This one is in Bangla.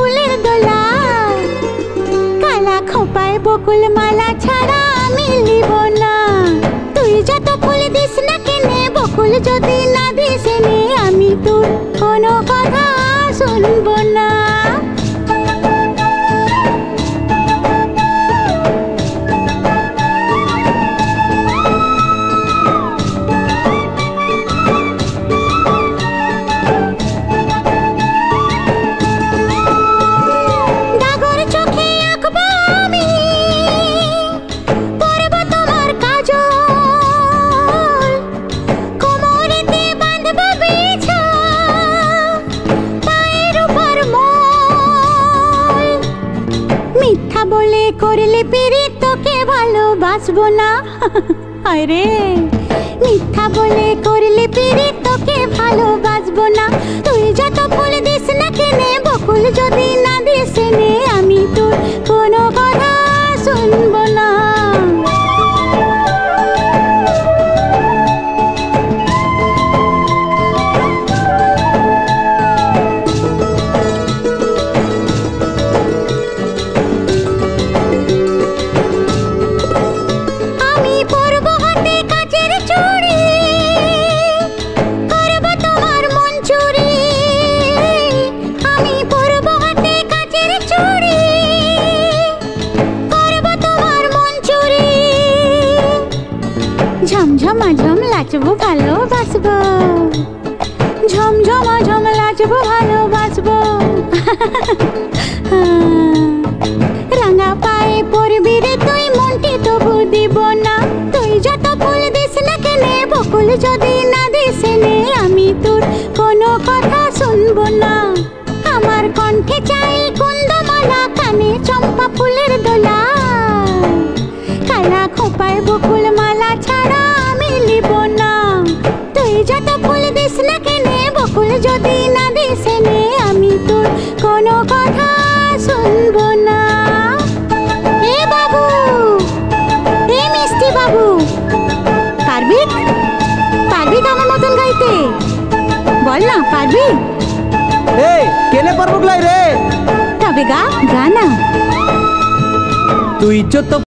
ফুলের দোলা কালা খোপায় বকুল মালা ছাড়া আমি লিব না। তুই যত ফুল দিস না কেনে বকুল যদি না দিস নে আমি তোর কোনো কথা শুনবো না। মিথ্যা বলে করলে পিরি তোকে ভালোবাসবো না। আরে মিথ্যা বলে করলে পিরি তোকে ভালোবাসবো না। তুই যত ফুল দিস না কেনে বকুল যদি না দিস নে আমি তোর কোনো কথা শুনবো না। ঝমঝমাঝম লাচবো ভালোবাসবো, ঝমঝমাঝম লাচবো ভালোবাসবো। রাঙা পায়ে পড়বি রে তুই মনটি তবু দিব না। তুই যত ফুল দিস না কেনে বকুল যদি না দিস নে আমি তোর কোনো কথা শুনবো না। আমার কণ্ঠে চাই কুন্দমালা কানে চম্পা ফুলের দোলা কালা খোপায় বকুল মালা ছাড়া আমি লিব না। তুই যত ফুল দিস না কেনে বকুল যদি না দিস নে আমি তোর কোনো কথা শুনবো না। এ বাবু, এ মিষ্টি বাবু, পারবি পারবি তো আমার মতন গাইতে? বল না পারবি? এই কেনে পারবো রে? তবে গা গা না। তুই যত